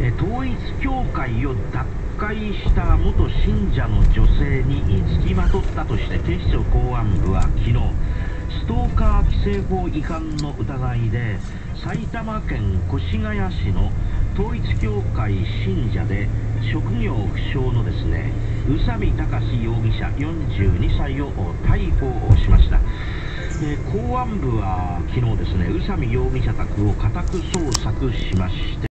統一教会を脱会した元信者の女性につきまとったとして警視庁公安部は昨日ストーカー規制法違反の疑いで埼玉県越谷市の統一教会信者で職業不詳のですね宇佐美隆容疑者42歳を逮捕しました。公安部は昨日ですね宇佐美容疑者宅を家宅捜索しまして